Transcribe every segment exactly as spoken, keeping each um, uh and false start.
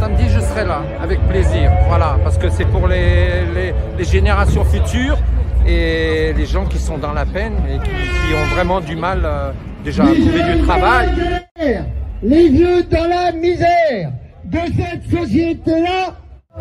Samedi, je serai là, avec plaisir, voilà, parce que c'est pour les, les, les générations futures et les gens qui sont dans la peine et qui, qui ont vraiment du mal euh, déjà à trouver du travail. Les vieux dans la misère de cette société-là.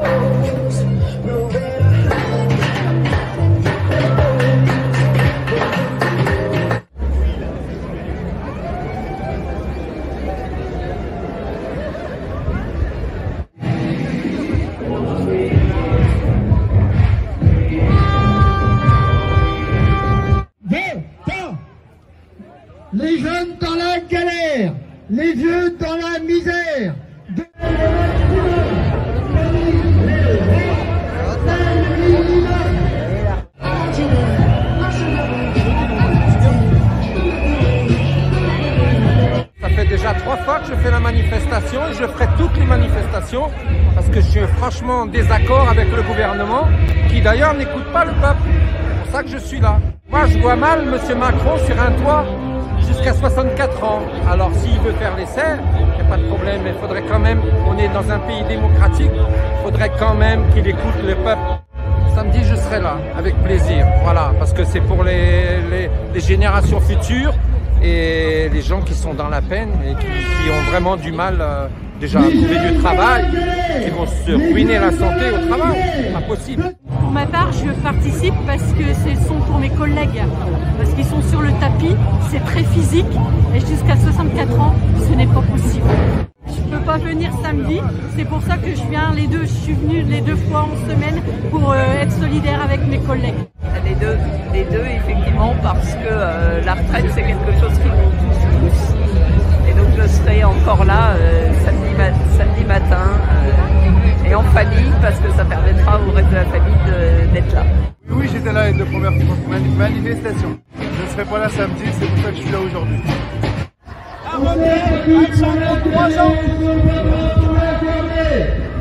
Les jeunes dans la galère, les vieux dans la misère. De... Ça fait déjà trois fois que je fais la manifestation et je ferai toutes les manifestations parce que je suis franchement en désaccord avec le gouvernement qui d'ailleurs n'écoute pas le peuple. C'est pour ça que je suis là. Moi je vois mal M. Macron sur un toit jusqu'à soixante-quatre ans. Alors s'il veut faire l'essai, il n'y a pas de problème, mais il faudrait quand même, on est dans un pays démocratique, il faudrait quand même qu'il écoute le peuple. Samedi, je serai là, avec plaisir, voilà, parce que c'est pour les, les, les générations futures et les gens qui sont dans la peine et qui, qui ont vraiment du mal euh, déjà à trouver du travail, qui vont se ruiner la santé au travail, c'est pas possible. Pour ma part, je participe parce que ce sont pour mes collègues, parce qu'ils sont sur le tapis, c'est très physique et jusqu'à soixante-quatre ans, ce n'est pas possible. Je ne peux pas venir samedi, c'est pour ça que je viens les deux, je suis venue les deux fois en semaine pour euh, être solidaire avec mes collègues. Les deux, les deux effectivement, parce que euh, la retraite c'est quelque chose qui nous touche tous. Et donc je serai encore là euh, samedi, ma samedi matin euh, et en famille parce que ça permettra au reste de la famille d'être là. Oui, j'étais là les deux premières manifestations. Je ne serai pas là samedi, c'est pour ça que je suis là aujourd'hui. On est plus de trois ans.